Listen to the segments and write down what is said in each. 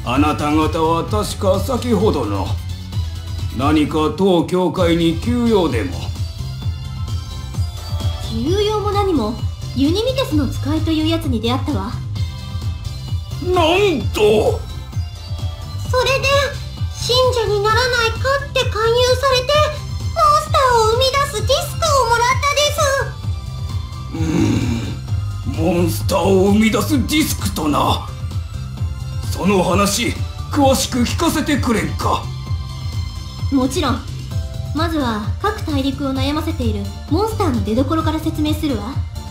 あなた方は確か先ほどの何か当教会に急用でも。 急用も何もユニミテスの使いというやつに出会ったわ。 なんと。 それで信者にならないかって勧誘されてモンスターを生み出すディスクをもらったです。 モンスターを生み出すディスクとな。その話詳しく聞かせてくれんか。 もちろん。まずは各大陸を悩ませているモンスターの出所から説明するわ。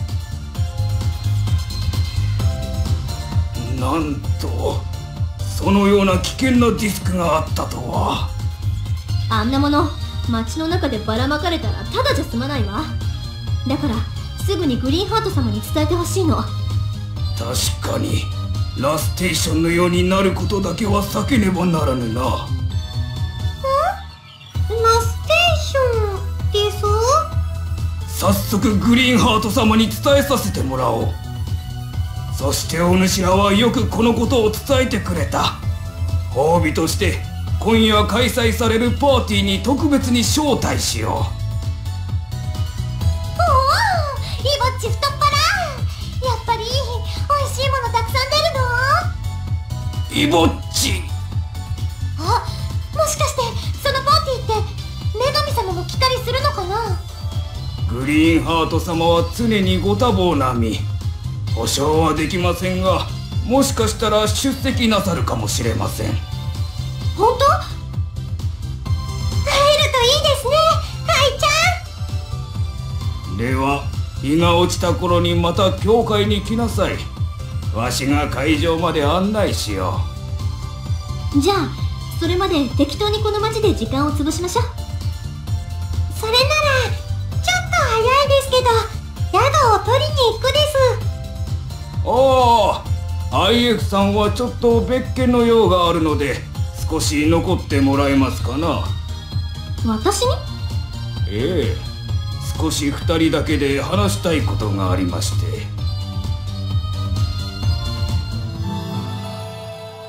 なんと、そのような危険なディスクがあったとは。 あんなもの街の中でばらまかれたらただじゃ済まないわ。だからすぐにグリーンハート様に伝えてほしいの。 確かにラステーションのようになることだけは避けねばならぬな。 ラステーションです早速グリーンハート様に伝えさせてもらおう。そしてお主らはよくこのことを伝えてくれた。褒美として今夜開催されるパーティーに特別に招待しよう。 おお、イボッチ太っ腹。やっぱり美味しいものたくさん出るの？ イボッチ。 あ、もしかしてそのパーティーって女神様も来たりするのかな？ グリーンハート様は常にご多忙な身。保証はできませんが、もしかしたら出席なさるかもしれません。 本当？会えるといいですね、カイちゃん。 では日が落ちた頃にまた教会に来なさい。わしが会場まで案内しよう。じゃあそれまで適当にこの街で時間を潰しましょう。 それならちょっと早いですけど宿を取りに行くです。 ああ、IF さんはちょっと別件の用があるので少し残ってもらえますかな。 私に？ ええ、少し2人だけで話したいことがありまして。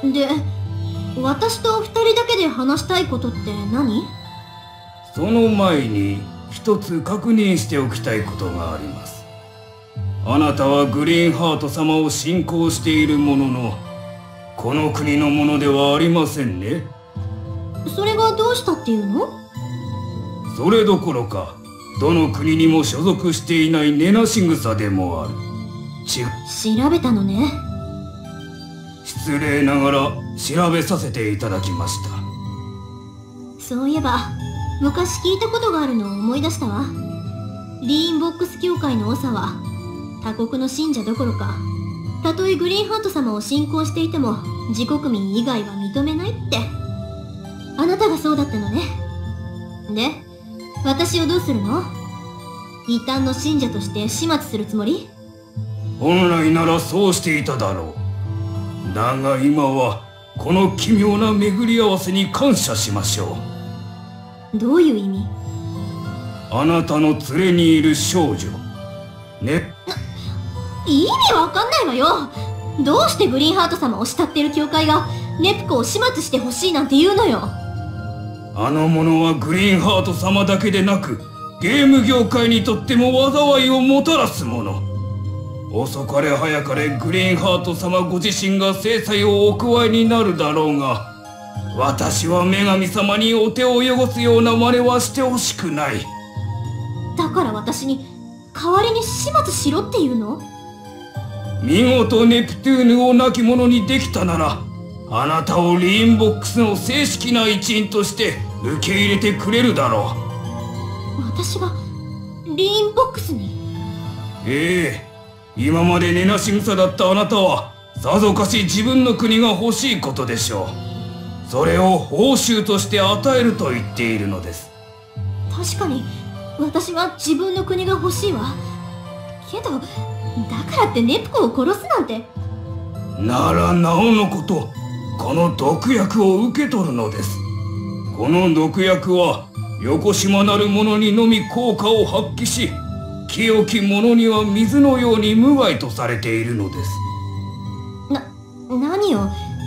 で、私と2人だけで話したいことって何？ その前に一つ確認しておきたいことがあります。あなたはグリーンハート様を信仰しているものの、この国のものではありませんね。 それがどうしたっていうの？ それどころかどの国にも所属していない根なし草でもある。 調べたのね。 失礼ながら調べさせていただきました。 そういえば昔聞いたことがあるのを思い出したわ。リーンボックス教会の長は他国の信者どころか、たとえグリーンハート様を信仰していても自国民以外は認めないって。あなたがそうだったのね。で、私をどうするの？異端の信者として始末するつもり？ 本来ならそうしていただろう。だが今はこの奇妙な巡り合わせに感謝しましょう。どういう意味？ あなたの連れにいる少女ね。 意味わかんないわよ。どうしてグリーンハート様を慕っている教会がネプコを始末してほしいなんて言うのよ。 あの者はグリーンハート様だけでなくゲーム業界にとっても災いをもたらすもの。遅かれ早かれグリーンハート様ご自身が制裁をお加えになるだろうが、私は女神様にお手を汚すような真似はしてほしくない。 だから私に代わりに始末しろっていうの？ 見事ネプトゥーヌを亡き者にできたなら、あなたをリーンボックスの正式な一員として受け入れてくれるだろう。私がリーンボックスに？ ええ、今まで根なし草だったあなたはさぞかし自分の国が欲しいことでしょう。それを報酬として与えると言っているのです。 確かに私は自分の国が欲しいわ。けどだからってネプコを殺すなんて。 ならなおのことこの毒薬を受け取るのです。この毒薬はよこしまなる者にのみ効果を発揮し、清き者には水のように無害とされているのです。 何よ、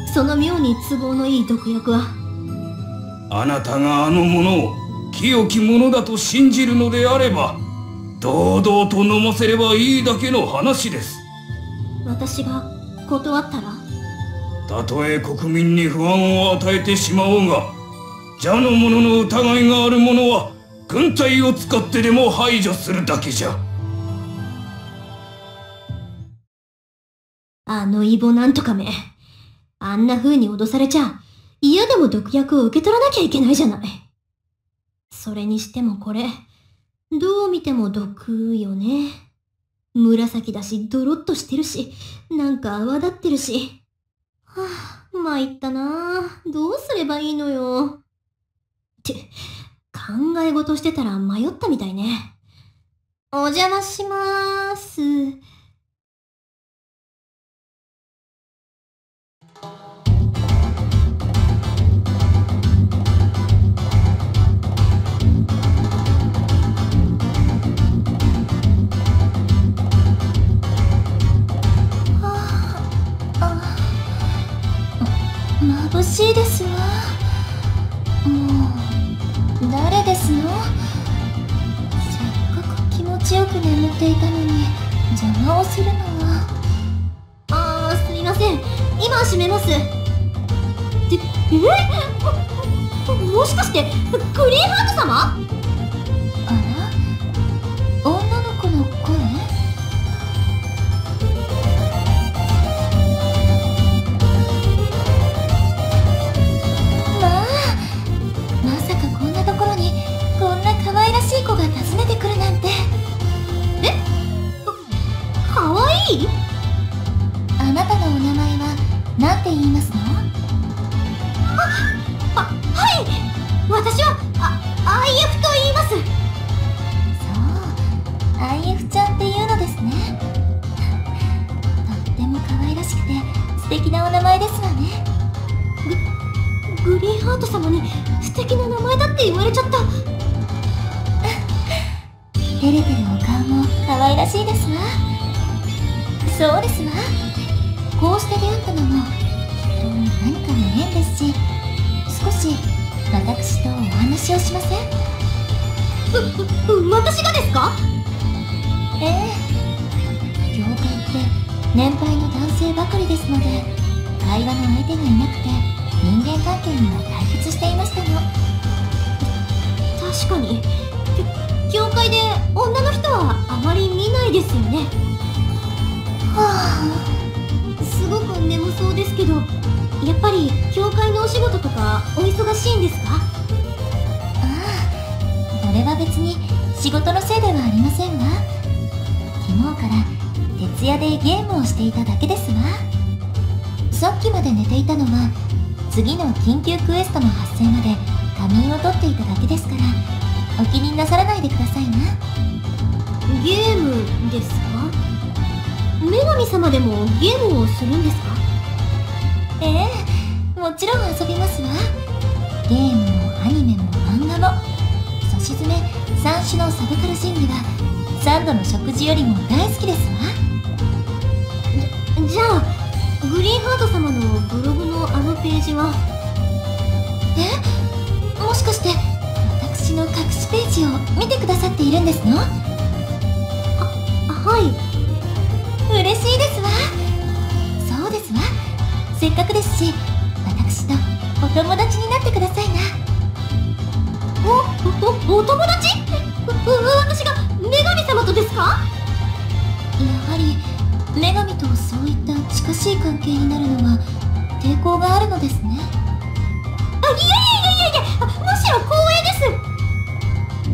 その妙に都合のいい毒薬は。 あなたがあのものを清きものだと信じるのであれば、堂々と飲ませればいいだけの話です。 私が断ったら？ たとえ国民に不安を与えてしまおうが、邪の者の疑いがある者は軍隊を使ってでも排除するだけじゃ。 あのイボなんとかめ。あんな風に脅されちゃ、嫌でも毒薬を受け取らなきゃいけないじゃない。それにしてもこれ、どう見ても毒よね。紫だし、ドロッとしてるし、なんか泡立ってるし。はぁ、参ったなぁ。どうすればいいのよ。って、考え事してたら迷ったみたいね。お邪魔しまーす。 眩しいですわ。もう誰ですの？せっかく気持ちよく眠っていたのに邪魔をするのは。 すみません。今閉めます。もしかしてグリーンハート様？ あら、女の子の声？子が訪ねてくるなんて。 かわいい？ あなたのお名前は何て言いますの？ はい、私はIF と言います。 そう、IF ちゃんっていうのですね。とっても可愛らしくて素敵なお名前ですわね。 グリーンハート様に素敵な名前だって言われちゃった。 照れてるお顔も可愛らしいですわ。そうですわ。こうして出会ったのもきっと何かの縁ですし、少し私とお話をしません？ 私がですか？ ええ。業界って年配の男性ばかりですので、会話の相手がいなくて人間関係にも退屈していましたの。 確かに。教会で女の人はあまり見ないですよね。はあ、すごく眠そうですけど、やっぱり教会のお仕事とかお忙しいんですか？ ああ、それは別に仕事のせいではありませんわ。昨日から徹夜でゲームをしていただけですわ。さっきまで寝ていたのは次の緊急クエストの発生まで仮眠を取っていただけですから、お気になさらないでくださいな。 ゲームですか？女神様でもゲームをするんですか？ ええ、もちろん遊びますわ。ゲームもアニメも漫画も、そし詰め3種のサブカル神器は3度の食事よりも大好きですわ。 じゃあグリーンハート様のブログのあのページは？ もしかして私の隠しページを見てくださっているんですの？ はい。 嬉しいですわ。そうですわ。せっかくですし、私とお友達になってくださいな。 お友達？私が女神様とですか？ やはり女神とそういった近しい関係になるのは抵抗があるのですね。 いや、むしろ光栄です。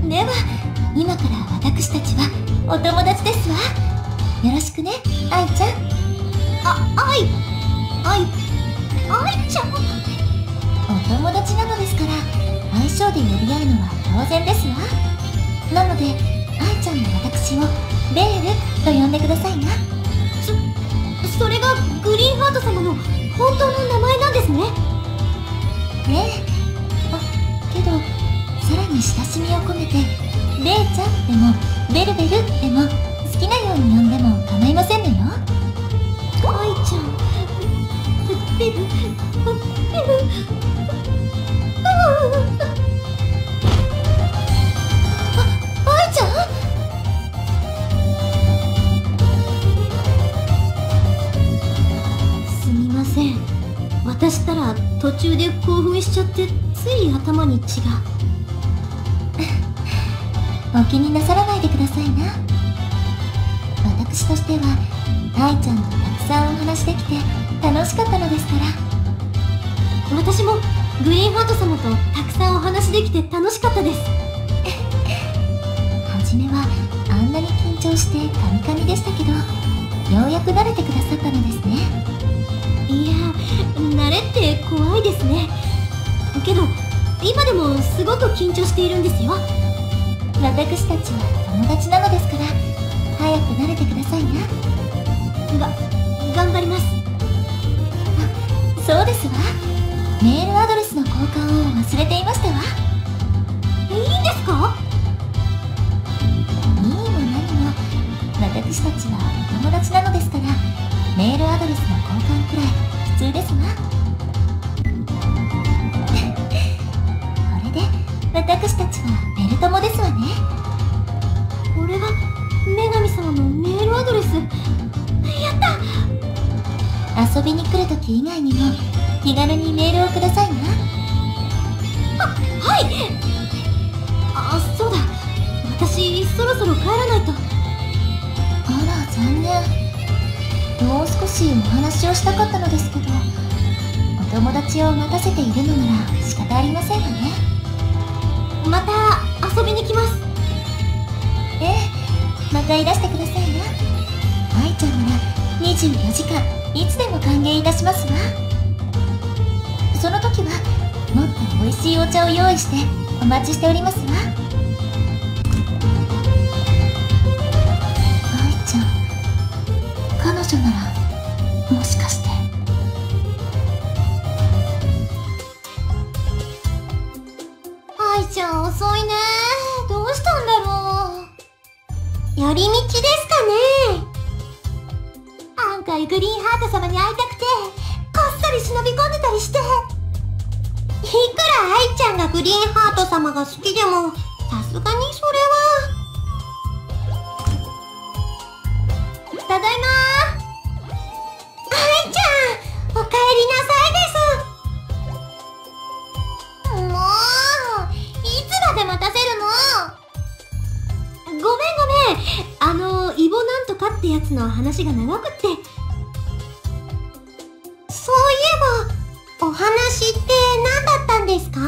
では今から私たちはお友達ですわ。よろしくね、愛ちゃん。 愛ちゃん。 お友達なのですから愛称で呼び合うのは当然ですわ。なので愛ちゃんの私をベールと呼んでくださいな。 それがグリーンハート様の本当の名前なんですね。 ええ。けどさらに親しみを込めてベイちゃんでもベルベルでも好きなように呼んでも構いませんのよ。 愛ちゃん。 ってる。愛ちゃん？すみません。私ったら途中で興奮しちゃってつい頭に血が。 お気になさらないでくださいな。私としては愛ちゃんとたくさんお話できて楽しかったのですから。 私もグリーンハート様とたくさんお話できて楽しかったです。 初めはあんなに緊張してカミカミでしたけど、ようやく慣れてくださったのですね。 いや、慣れって怖いですね。けど今でもすごく緊張しているんですよ。 私たちは友達なのですから、早く慣れてくださいな。 頑張ります。 そうですわ。メールアドレスの交換を忘れていましたわ。 いいんですか？ いいも何も、私たちはお友達なのですから、メールアドレスの交換くらい普通ですわ。これで私たちはベル友ですわね。 これは女神様のメールアドレス。やった！ 遊びに来るとき以外にも気軽にメールをくださいな。 はい。そうだ、私そろそろ帰らないと。 あら残念。もう少しお話をしたかったのですけど、お友達を待たせているのなら仕方ありませんわね。 また遊びに来ます。 ええ、またいらしてくださいな。愛ちゃんなら24時間いつでも歓迎いたしますわ。その時はもっと美味しいお茶を用意してお待ちしておりますわ。愛ちゃん、彼女ならもしかして。 愛ちゃん遅いね。どうしたんだろう。寄り道ですかね。案外グリーンハート様に会いたくてこっそり忍び込んでたりして。いくら愛ちゃんがグリーンハート様が好きでもさすがにそれは。ただいまー。愛ちゃんおかえりなさいです。もういつまで待たせるの。ごめんイボなんとかってやつの話が長くって。そういえばお話って何だったんですか？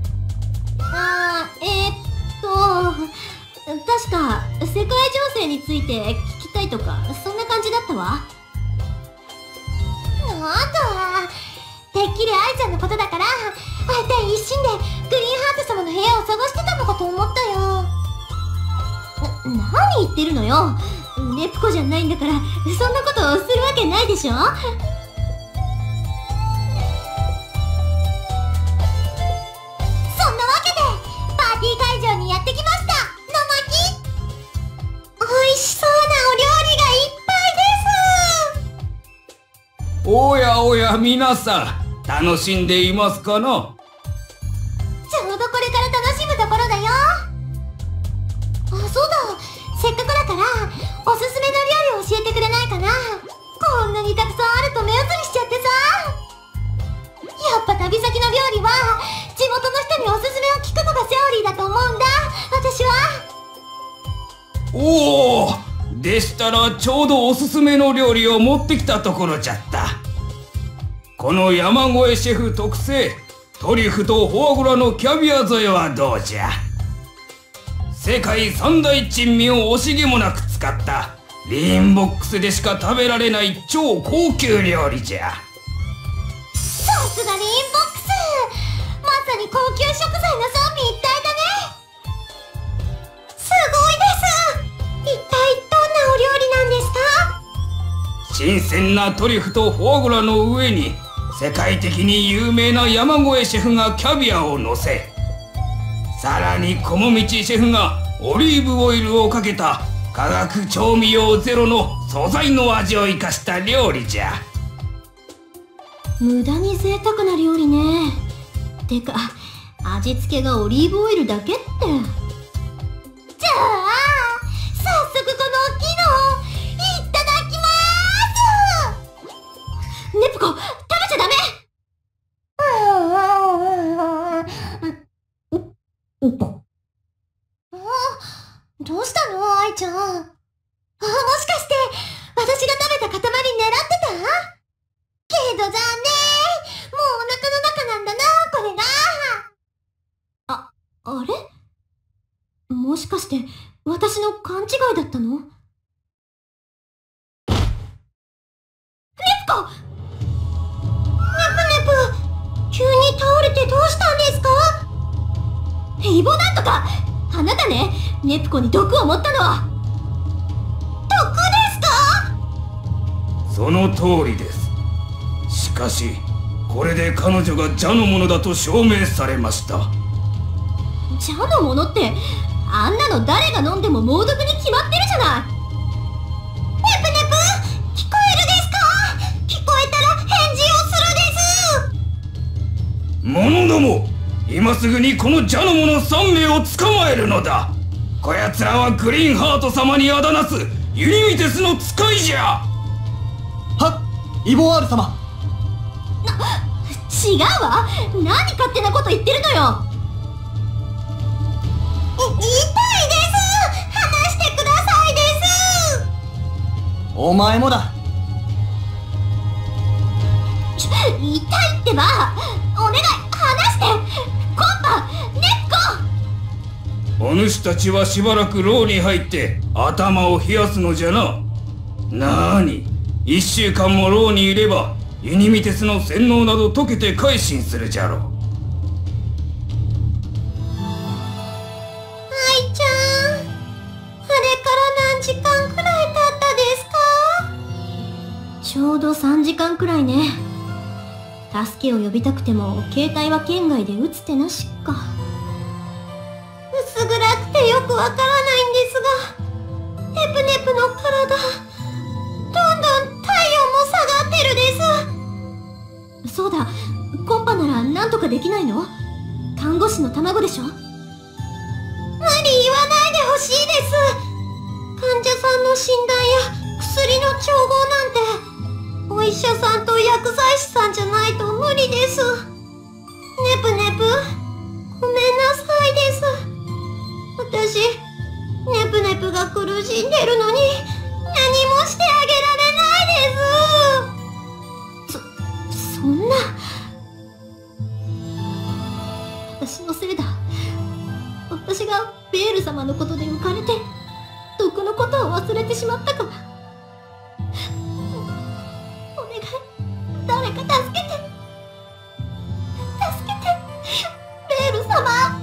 確か世界情勢について聞きたいとかそんな感じだったわ。なんだ、てっきり愛ちゃんのことだから会いたい一心でグリーンハート様の部屋を探してたのかと思ったよ。何言ってるのよ。ネプコじゃないんだからそんなことをするわけないでしょ。そんなわけでパーティー会場にやってきました。のまき、美味しそうなお料理がいっぱいです。 おやおや皆さん楽しんでいますかな。 ちょうどこれから楽しむところだよ。そうだ、せっかくだからおすすめの料理を教えてくれないかな。こんなにたくさんあると目移りしちゃってさ。やっぱ旅先の料理は地元の人におすすめを聞くのがセオリーだと思うんだ、私は。 おお、でしたらちょうどおすすめの料理を持ってきたところじゃった。この山越えシェフ特製トリュフとフォアグラのキャビア添えはどうじゃ。世界三大珍味を惜しげもなく使ったリーンボックスでしか食べられない超高級料理じゃ。 さすがリーンボックス、まさに高級食材の三位一体だね。すごいです。一体どんなお料理なんですか？ 新鮮なトリュフとフォアグラの上に世界的に有名な山越えシェフがキャビアをのせ、さらに小道シェフがオリーブオイルをかけた化学調味料ゼロの素材の味を生かした料理じゃ。 無駄に贅沢な料理ね。てか味付けがオリーブオイルだけって。じゃあ早速この大きいのをいただきまーす。ネプコ、食べちゃダメ。どうしたの愛ちゃん。もしかして私が食べた塊狙ってた？けど残念、もうお腹の中なんだな、これが。あれ？もしかして私の勘違いだったの？ネプコ！ネプ、急に倒れてどうしたんですか？イボなんとか！あなたね、ネプコに毒を持ったのは。毒ですか？ その通りです。しかしこれで彼女が邪の者だと証明されました。 邪の者って、あんなの誰が飲んでも猛毒に決まってるじゃない。ネプ、聞こえるですか？聞こえたら返事をするです。 者ども、今すぐにこの邪の者3名を捕まえるのだ。こやつらはグリーンハート様にあだなすユニミテスの使いじゃ。 はっ、イボワール様。 違うわ。何勝手なこと言ってるのよ。痛いです。話してくださいです。 お前もだ。 痛いってば。お願い、話して。コンパ、ネッコ。 お主たちはしばらく牢に入って頭を冷やすのじゃな。なーに、1週間も牢にいればユニミテスの洗脳など解けて改心するじゃろう。 愛ちゃん、あれから何時間くらい経ったですか？ちょうど3時間くらいね。助けを呼びたくても携帯は圏外で打つ手なしか。薄暗くてよくわからないんですが、ネプネプの体、どんどん体温も下がってるです。そうだ、コンパならなんとかできないの？看護師の卵でしょ？無理言わないでほしいです。患者さんの診断や薬の調合なんて、お医者さんと薬剤師さんじゃないと無理です。ネプ、ごめんなさいです。私、ネプが苦しんでるのに何もしてあげられないです。そんな。私のせいだ。私がベール様のことで浮かれて毒のことを忘れてしまったから。お願い、誰か助けて、ベール様。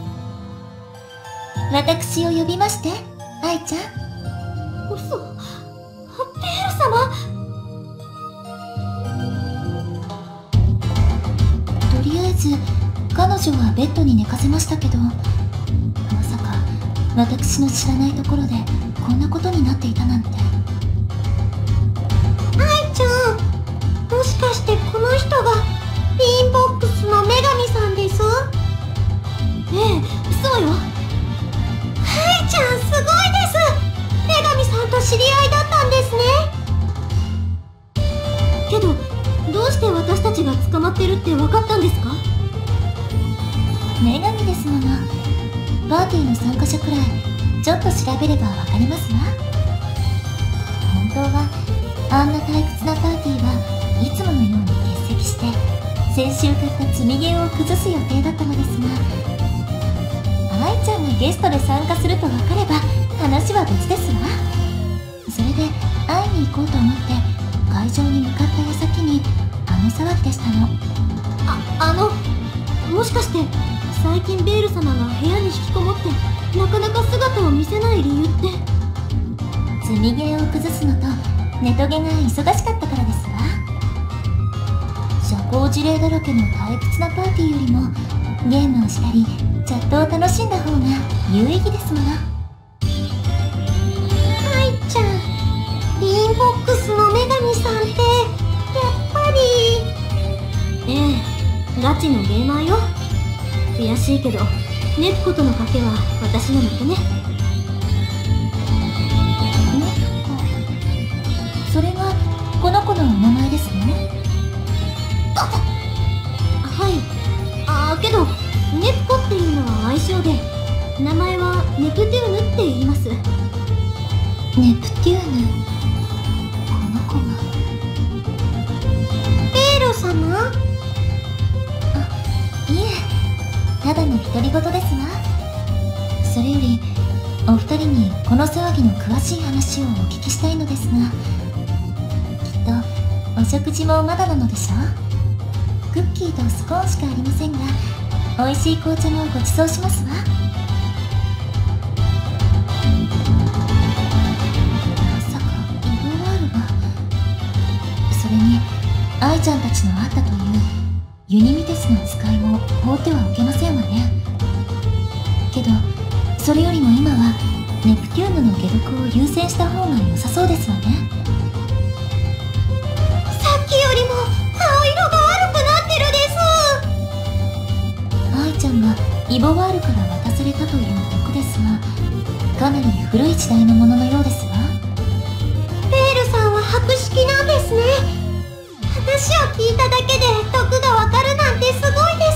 私を呼びまして、愛ちゃん。 嘘、ベール様。 とりあえず彼女はベッドに寝かせましたけど、まさか私の知らないところでこんなことになっていたなんて。 愛ちゃん、もしかしてこの人がリーンボックスの女神さんです？ええ、そうよ。愛ちゃん、すごいです。女神さんと知り合いだったんですね。けど、どうして私たちが捕まってるって分かったんですか？ 女神ですもの。パーティーの参加者くらいちょっと調べればわかりますわ。本当はあんな退屈なパーティーはいつものように欠席して、先週買った積みゲーを崩す予定だったのですが、愛ちゃんがゲストで参加すると分かれば話は別ですわ。それで会いに行こうと思って会場に向かった矢先にあの騒ぎでしたの。 もしかして最近ベール様が部屋に引きこもってなかなか姿を見せない理由って？ 積みゲーを崩すのとネトゲが忙しかったからですわ。社交辞令だらけの退屈なパーティーよりもゲームをしたりチャットを楽しんだ方が有意義ですもの。 愛ちゃん、リーンボックスの女神さんってやっぱりガチのゲーマーよ。悔しいけどネプコとの賭けは私の負けね。 ネプコ、それがこの子のお名前ですね。 はい。けどネプコっていうのは愛称で、名前はネプテューヌって言います。 ネプテューヌ、この子が。 ベール様？ いえ、ただの独り言ですわ。それよりお二人にこの騒ぎの詳しい話をお聞きしたいのですが、きっとお食事もまだなのでしょう。クッキーとスコーンしかありませんが、美味しい紅茶もご馳走しますわ。まさかイボワールが。それに愛ちゃんたちのあったというユニミテスの使いも放ってはおけませんわね。けどそれよりも今はネプテューヌの解毒を優先した方が良さそうですわね。 さっきよりも顔色が悪くなってるです。 愛ちゃんがイボワールから渡されたという毒ですが、かなり古い時代のもののようですわ。 ベールさんは博識なんですね。話を聞いただけで毒がわかるなんてすごいです。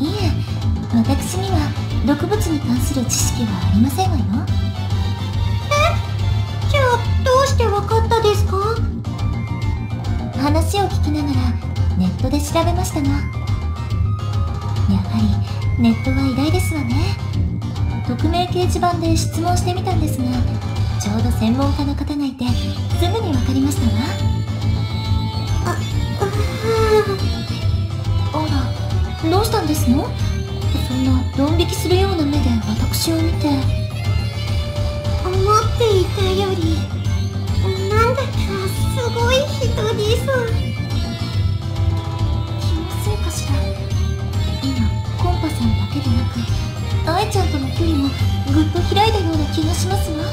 いえ、私には毒物に関する知識はありませんわよ。 じゃあどうしてわかったですか？ 話を聞きながらネットで調べましたが、やはりネットは偉大ですわね。匿名掲示板で質問してみたんですが、ちょうど専門家の方がいてすぐにわかりましたわ。あら、どうしたんですの？そんなドン引きするような目で私を見て。 思っていたよりなんだかすごい人です。 気のせいかしら。今コンパさんだけでなく愛ちゃんとの距離もぐっと開いたような気がしますわ。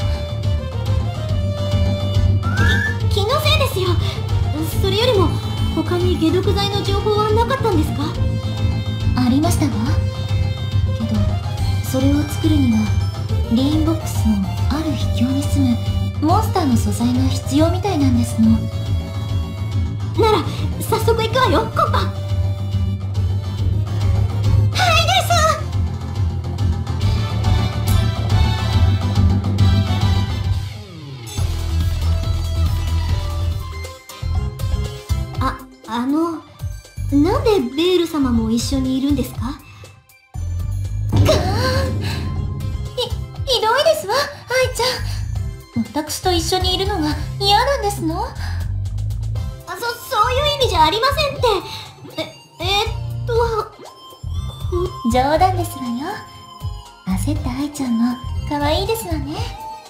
気のせいですよ。それよりも他に解毒剤の情報はなかったんですか？ ありましたわ。けどそれを作るにはリーンボックスのある秘境に住むモンスターの素材が必要みたいなんですの。 なら早速行くわよ、コンパ。はいです。なんでベール様も一緒にいるんですか？ ひどいですわ、愛ちゃん。私と一緒にいるのが嫌なんですの？ そういう意味じゃありませんって。 冗談ですわよ。焦った愛ちゃんも可愛いですわね。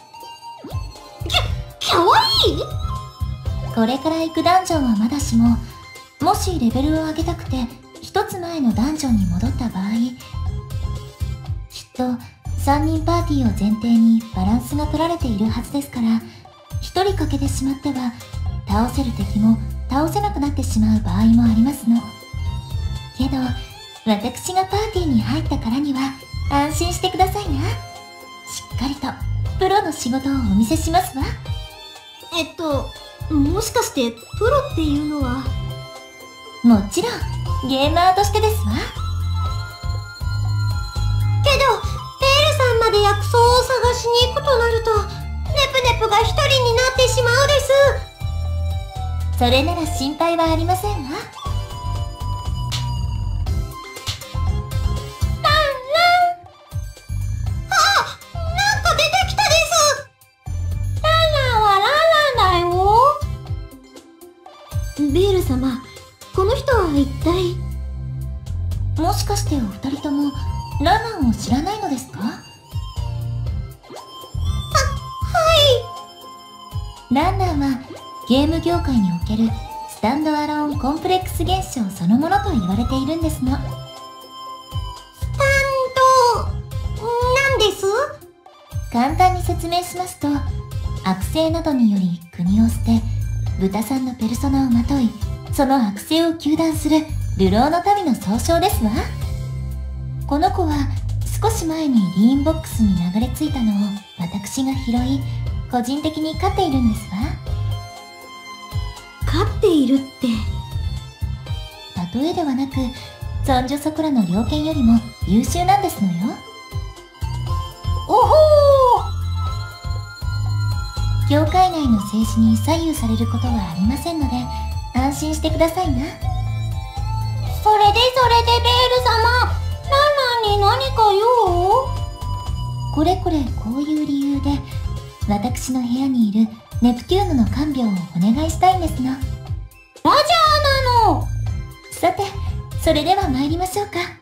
かわいい？ これから行くダンジョンはまだしも、もしレベルを上げたくて一つ前のダンジョンに戻った場合、きっと3人パーティーを前提にバランスが取られているはずですから、1人欠けてしまっては倒せる敵も倒せなくなってしまう場合もありますの。けど私がパーティーに入ったからには安心してくださいな。しっかりとプロの仕事をお見せしますわ。 もしかしてプロっていうのは？ もちろんゲーマーとしてですわ。 けどベールさんまで薬草を探しに行くとなると、ネプネプが一人になってしまうです。 それなら心配はありませんわ。 なんか出てきたです。ランランはランランだよ。ベール様、この人は一体？ もしかしてお二人ともランランを知らないのですか？ はい。 ランランはゲーム業界におけるスタンドアローンコンプレックス現象そのものと言われているんですの。 スタンドなんです？ 簡単に説明しますと、悪性などにより国を捨て豚さんのペルソナをまとい、その悪性を糾弾する流浪の民の総称ですわ。この子は少し前にリーンボックスに流れ着いたのを私が拾い、個人的に飼っているんですわ。 飼っているって。 例えではなく、そんじょそこらの猟犬よりも優秀なんですのよ。おほー！教会内の政治に左右されることはありませんので、安心してくださいな。 それでベール様、ランランに何か用？ これこれこういう理由で、私の部屋にいるネプテューヌの看病をお願いしたいんですの。 ラジャーなの。 さて、それでは参りましょうか。